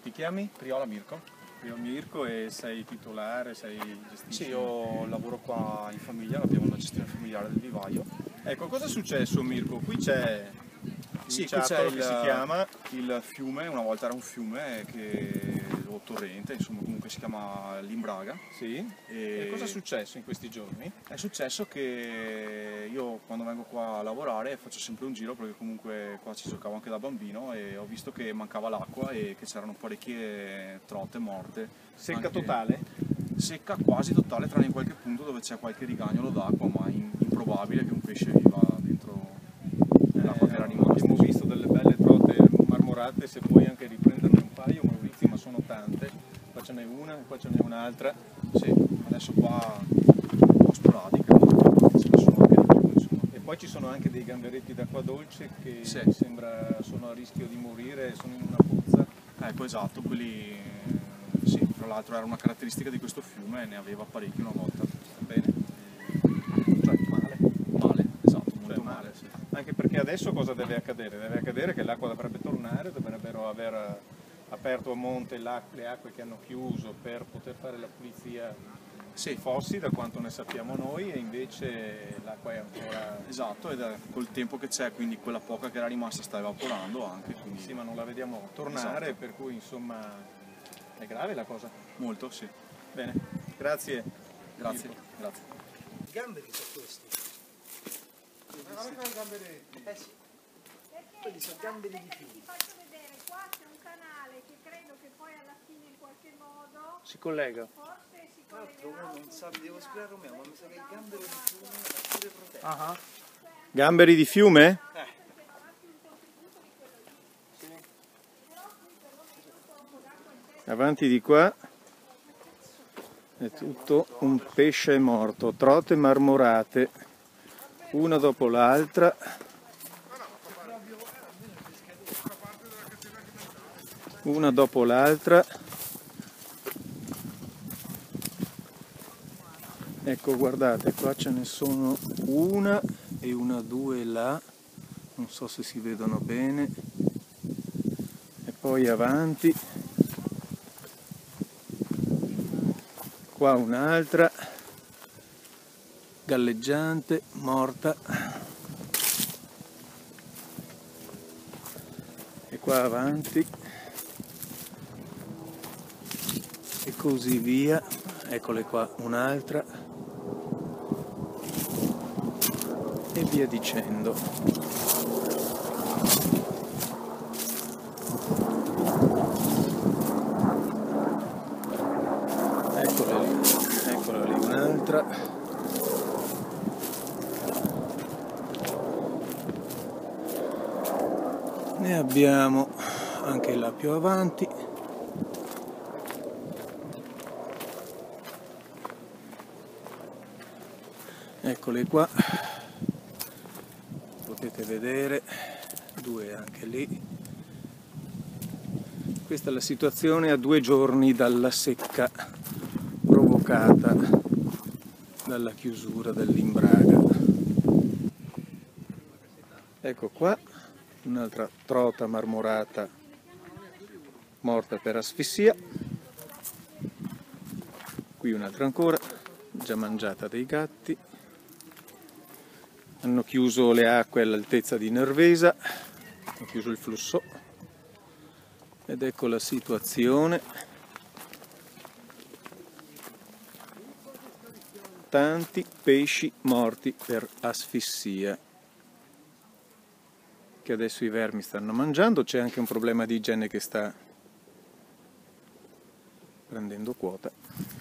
Ti chiami? Priola Mirko. Io Mirko, e sei titolare, gestisci? Sì, io lavoro qua in famiglia, abbiamo una gestione familiare del vivaio. Ecco, cosa è successo, Mirko? Qui c'è Sì, il qui c'è ciattolo che si chiama il fiume, una volta era un fiume o torrente, insomma comunque si chiama l'Imbraga. Sì. E cosa è successo in questi giorni? È successo che io quando vengo qua a lavorare faccio sempre un giro, perché comunque qua ci giocavo anche da bambino, e ho visto che mancava l'acqua e che c'erano parecchie trote morte. Secca Anche totale? Secca quasi totale, tranne in qualche punto dove c'è qualche rigagnolo d'acqua, ma improbabile che un pesce viva dentro l'acqua che era rimasta. Abbiamo visto delle belle trote marmorate, se puoi anche riprenderne un paio, Maurizio, ma sono tante. Qua ce n'è una e qua ce n'è un'altra. Sì, adesso qua un po' sporadica, ce ne sono anche di più, insomma. E poi ci sono anche dei gamberetti d'acqua dolce che Sì. sembra sono a rischio di morire, sono in una pozza. Ecco, esatto, quelli sì, tra l'altro era una caratteristica di questo fiume, ne aveva parecchi una volta. Bene. Cioè male. Male, esatto, molto Cioè, male, sì. Anche perché adesso cosa deve accadere? Deve accadere che l'acqua dovrebbe tornare, dovrebbero aver aperto a monte le acque che hanno chiuso per poter fare la pulizia Sì, dei fossi, da quanto ne sappiamo noi, e invece l'acqua è ancora... esatto, ed è col tempo che c'è, quindi quella poca che era rimasta sta evaporando anche, quindi Sì, ma non la vediamo tornare, esatto. per cui insomma è grave la cosa. Molto, sì. Bene, grazie. Grazie, grazie. I gamberi sono questi. Guarda i gamberetti. Sì. Perché Quelli sono gamberi di aspetta che fiume. ti faccio vedere, qua c'è un canale che credo che poi alla fine in qualche modo Si collega. forse si Tra l'altro collegherà uno non sa, devo spiegare a Romeo, ma mi sa che il gambero di fiume è pure protetto. Ah. Gamberi di fiume? Avanti di qua è tutto un pesce morto, trote marmorate, una dopo l'altra. Una dopo l'altra. Ecco, guardate, qua ce ne sono una e una, due là, non so se si vedono bene, e poi avanti, qua un'altra, galleggiante, morta, e qua avanti, e così via. Eccole qua un'altra, e via dicendo. Eccola lì un'altra. Ne abbiamo anche là più avanti. Eccole qua, potete vedere, due anche lì. Questa è la situazione a 2 giorni dalla secca provocata dalla chiusura dell'Imbraga. Ecco qua un'altra trota marmorata morta per asfissia, qui un'altra ancora, già mangiata dai gatti. Hanno chiuso le acque all'altezza di Nervesa, hanno chiuso il flusso, ed ecco la situazione. Tanti pesci morti per asfissia, che adesso i vermi stanno mangiando. C'è anche un problema di igiene che sta prendendo quota.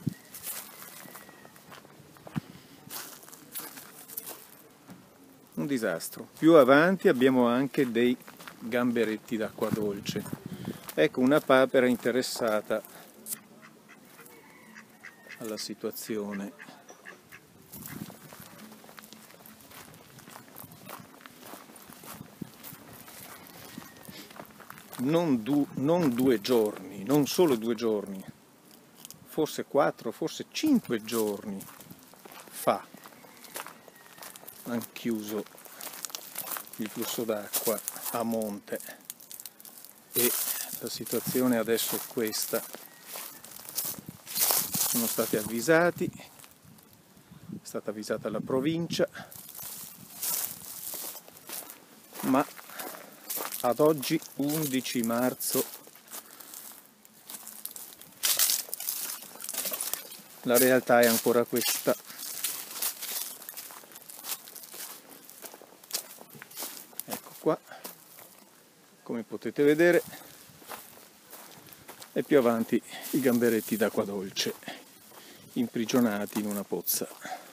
Un disastro. Più avanti abbiamo anche dei gamberetti d'acqua dolce. Ecco una papera interessata alla situazione. Non 2 giorni, non solo 2 giorni, forse 4, forse 5 giorni fa hanno chiuso il flusso d'acqua a monte, e La situazione adesso è questa. Sono stati avvisati, è stata avvisata la provincia, ma ad oggi 11 marzo la realtà è ancora questa. Ecco qua, come potete vedere, e più avanti i gamberetti d'acqua dolce imprigionati in una pozza.